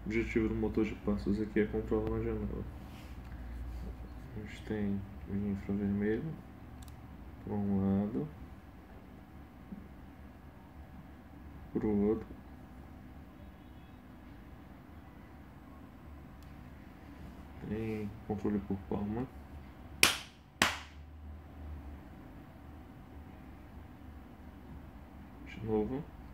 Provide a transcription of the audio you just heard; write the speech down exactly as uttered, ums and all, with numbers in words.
O objetivo do motor de passos aqui é controlar uma janela. A gente tem o infravermelho para um lado, para o outro. Tem controle por palma. De novo.